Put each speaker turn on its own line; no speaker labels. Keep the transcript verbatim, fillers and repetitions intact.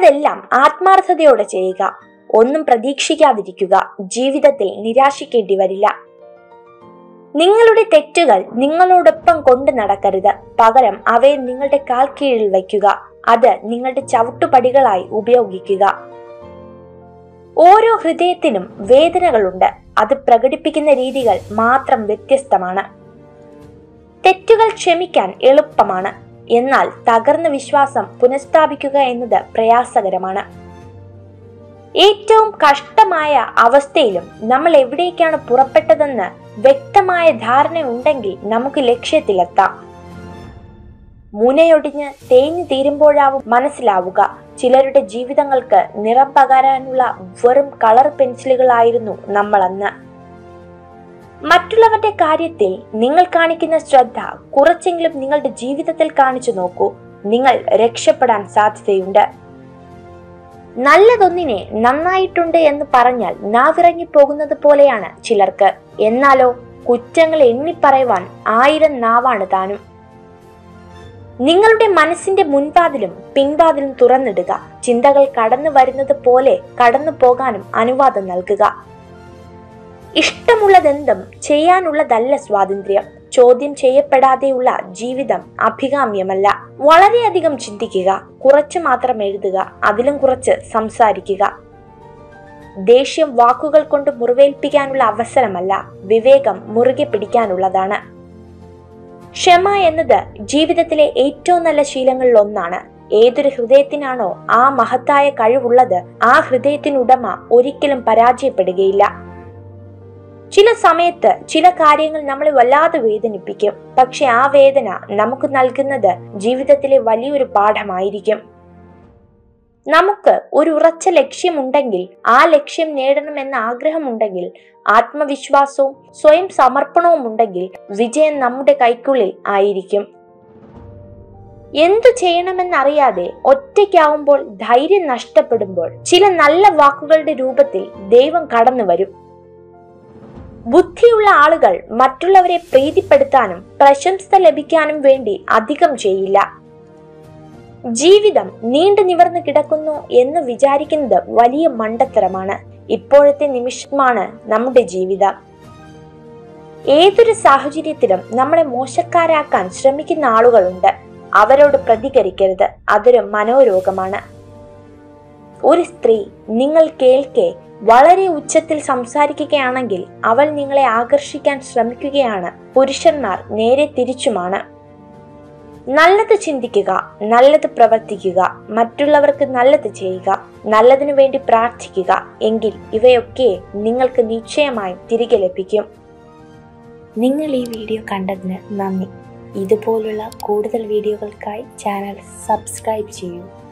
ചെയ്യുന്നതെല്ലാം ആത്മാർത്ഥതയോടെ ചെയ്യുക. ഒന്നും പ്രതീക്ഷിക്കാതിരിക്കുക. ജീവിതത്തിൽ നിരാശിക്കേണ്ടി വരില്ല. നിങ്ങളുടെ തെറ്റുകൾ നിങ്ങളോടൊപ്പം കൊണ്ടു നടക്കരുത്. പകരം അവയെ നിങ്ങളുടെ കാൽ കീഴിൽ വയ്ക്കുക. അത് നിങ്ങളുടെ ചവിട്ടുപടികളായി ഉപയോഗിക്കുക. ഓരോ ഹൃദയത്തിനും വേദനകളുണ്ട്. അത് പ്രകടിപ്പിക്കുന്ന രീതികൾ മാത്രം വ്യത്യസ്തമാണ്. തെറ്റുകൾ ക്ഷമിക്കാൻ എളുപ്പമാണ്. എന്നാൽ തകർന്ന വിശ്വാസം പുനഃസ്ഥാപിക്കുക എന്നത് പ്രയാസകരമാണ്. ഏറ്റവും കഷ്ടമായ അവസ്ഥയിലും നമ്മൾ എവിടേക്കാണ് പുറപ്പെട്ടതെന്ന് വ്യക്തമായ ധാരണ ഉണ്ടെങ്കിൽ നമുക്ക് ലക്ഷ്യത്തിലെത്താം. മുനയൊടിഞ്ഞ് തേഞ്ഞു തീരുമ്പോഴാവും മനസ്സിലാവുക ചിലരുടെ ജീവിതങ്ങൾക്ക് നിറം പകരാനുള്ള വെറും കളർ പെൻസിലുകളായിരുന്നു നമ്മളന്ന്. മറ്റുള്ളവരുടെ കാര്യത്തിൽ നിങ്ങൾ കാണിക്കുന്ന ശ്രദ്ധ കുറച്ചെങ്കിലും നിങ്ങളുടെ ജീവിതത്തിൽ കാണിച്ചു നോക്കൂ. നിങ്ങൾ രക്ഷപ്പെടാൻ സാധ്യതയുണ്ട്. നല്ലതൊന്നിനെ നന്നായിട്ടുണ്ട് എന്ന് പറഞ്ഞാൽ നാവിറങ്ങി പോകുന്നത് പോലെയാണ് ചിലർക്ക്. എന്നാലോ കുറ്റങ്ങൾ എണ്ണിപ്പറയുവാൻ ആയിരം നാവാണ് താനും. നിങ്ങളുടെ മനസ്സിന്റെ മുൻവാതിലും പിൻവാതിലും തുറന്നിടുക. ചിന്തകൾ കടന്നു വരുന്നത് പോലെ കടന്നു പോകാനും അനുവാദം നൽകുക. ഇഷ്ടമുള്ളതെന്തും ചെയ്യാനുള്ളതല്ല സ്വാതന്ത്ര്യം. ചോദ്യം ചെയ്യപ്പെടാതെയുള്ള ജീവിതം അഭികാമ്യമല്ല. വളരെയധികം ചിന്തിക്കുക, കുറച്ച് മാത്രം എഴുതുക, അതിലും കുറച്ച് സംസാരിക്കുക. ദേഷ്യം വാക്കുകൾ കൊണ്ട് മുറിവേൽപ്പിക്കാനുള്ള അവസരമല്ല, വിവേകം മുറുകെ പിടിക്കാനുള്ളതാണ്. ക്ഷമ എന്നത് ജീവിതത്തിലെ ഏറ്റവും നല്ല ശീലങ്ങളിൽ ഒന്നാണ്. ഏതൊരു ഹൃദയത്തിനാണോ ആ മഹത്തായ കഴിവുള്ളത്, ആ ഹൃദയത്തിനുടമ ഒരിക്കലും പരാജയപ്പെടുകയില്ല. ചില സമയത്ത് ചില കാര്യങ്ങൾ നമ്മളെ വല്ലാതെ വേദനിപ്പിക്കും. പക്ഷെ ആ വേദന നമുക്ക് നൽകുന്നത് ജീവിതത്തിലെ വലിയൊരു പാഠമായിരിക്കും. നമുക്ക് ഒരു ഉറച്ച ലക്ഷ്യമുണ്ടെങ്കിൽ, ആ ലക്ഷ്യം നേടണമെന്ന ആഗ്രഹമുണ്ടെങ്കിൽ, ആത്മവിശ്വാസവും സ്വയം സമർപ്പണവും ഉണ്ടെങ്കിൽ വിജയം നമ്മുടെ കൈക്കുള്ളിൽ ആയിരിക്കും. എന്തു ചെയ്യണമെന്നറിയാതെ ഒറ്റയ്ക്കാവുമ്പോൾ, ധൈര്യം നഷ്ടപ്പെടുമ്പോൾ ചില നല്ല വാക്കുകളുടെ രൂപത്തിൽ ദൈവം കടന്നു വരും. ബുദ്ധിയുള്ള ആളുകൾ മറ്റുള്ളവരെ പ്രീതിപ്പെടുത്താനും പ്രശംസ ലഭിക്കാനും വേണ്ടി അധികം ചെയ്യില്ല. ജീവിതം നീണ്ടു നിവർന്നു കിടക്കുന്നു എന്ന് വിചാരിക്കുന്നത് വലിയ മണ്ടത്തരമാണ്. ഇപ്പോഴത്തെ നിമിഷമാണ് നമ്മുടെ ജീവിതം. ഏതൊരു സാഹചര്യത്തിലും നമ്മളെ മോശക്കാരാക്കാൻ ശ്രമിക്കുന്ന ആളുകളുണ്ട്. അവരോട് പ്രതികരിക്കരുത്. അതൊരു മനോരോഗമാണ്. ഒരു സ്ത്രീ നിങ്ങൾ കേൾക്കെ വളരെ ഉച്ചത്തിൽ സംസാരിക്കുകയാണെങ്കിൽ അവൾ നിങ്ങളെ ആകർഷിക്കാൻ ശ്രമിക്കുകയാണ്. പുരുഷന്മാർ നേരെ തിരിച്ചുമാണ്. നല്ലത് ചിന്തിക്കുക, നല്ലത് പ്രവർത്തിക്കുക, മറ്റുള്ളവർക്ക് നല്ലത് ചെയ്യുക, നല്ലതിനു വേണ്ടി പ്രാർത്ഥിക്കുക. എങ്കിൽ ഇവയൊക്കെ നിങ്ങൾക്ക് നിശ്ചയമായും തിരികെ ലഭിക്കും. നിങ്ങൾ ഈ വീഡിയോ കണ്ടതിന് നന്ദി. ഇതുപോലുള്ള കൂടുതൽ വീഡിയോകൾക്കായി ചാനൽ സബ്സ്ക്രൈബ് ചെയ്യൂ.